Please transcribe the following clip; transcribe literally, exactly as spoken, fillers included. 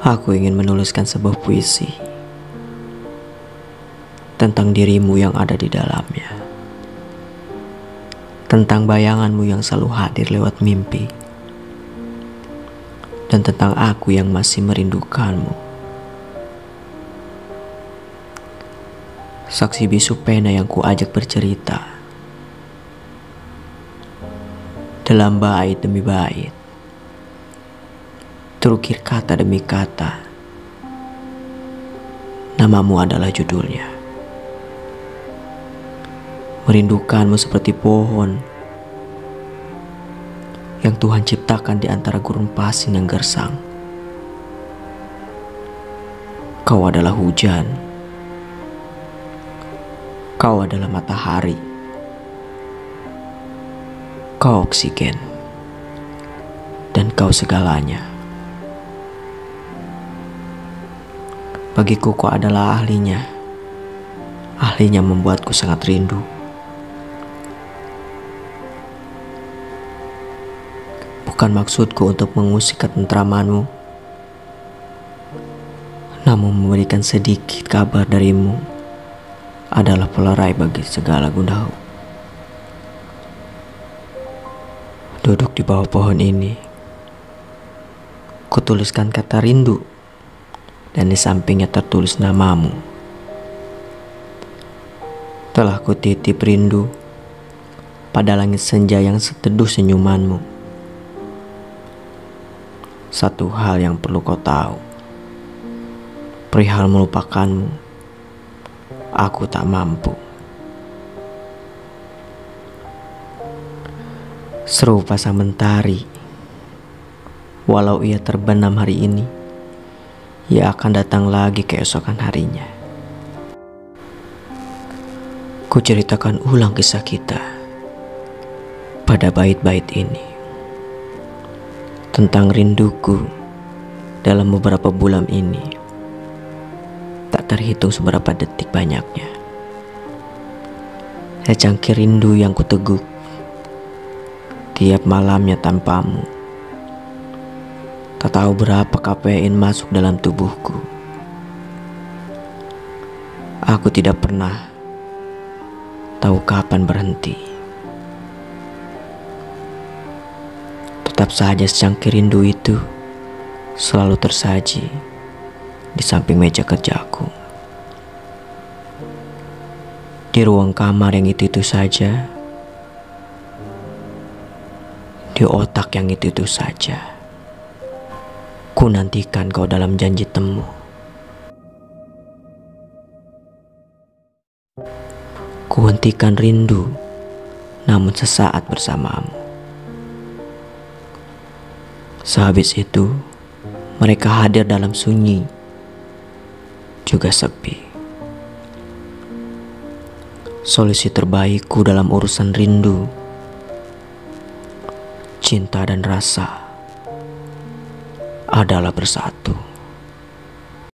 Aku ingin menuliskan sebuah puisi tentang dirimu yang ada di dalamnya, tentang bayanganmu yang selalu hadir lewat mimpi, dan tentang aku yang masih merindukanmu. Saksi bisu pena yang kuajak bercerita dalam bait demi bait, terukir kata demi kata. Namamu adalah judulnya. Merindukanmu seperti pohon yang Tuhan ciptakan di antara gurun pasir yang gersang. Kau adalah hujan, kau adalah matahari, kau oksigen, dan kau segalanya. Bagiku kau adalah ahlinya, ahlinya membuatku sangat rindu. Bukan maksudku untuk mengusik ketentramanmu, namun memberikan sedikit kabar darimu adalah pelerai bagi segala gundaku. Duduk di bawah pohon ini, kutuliskan kata rindu, dan di sampingnya tertulis namamu. Telah kutitip rindu pada langit senja yang seteduh senyumanmu. Satu hal yang perlu kau tahu, perihal melupakanmu, aku tak mampu. Serupa sang mentari, walau ia terbenam hari ini, ia akan datang lagi keesokan harinya. Ku ceritakan ulang kisah kita pada bait-bait ini, tentang rinduku dalam beberapa bulan ini. Tak terhitung seberapa detik banyaknya, secangkir rindu yang kuteguk tiap malamnya tanpamu. Tak tahu berapa kafein masuk dalam tubuhku. Aku tidak pernah tahu kapan berhenti. Tetap saja secangkir rindu itu selalu tersaji di samping meja kerjaku, di ruang kamar yang itu-itu saja, di otak yang itu-itu saja. Ku nantikan kau dalam janji temu. Ku hentikan rindu, namun sesaat bersamamu. Sehabis itu, mereka hadir dalam sunyi, juga sepi. Solusi terbaikku dalam urusan rindu, cinta dan rasa adalah bersatu.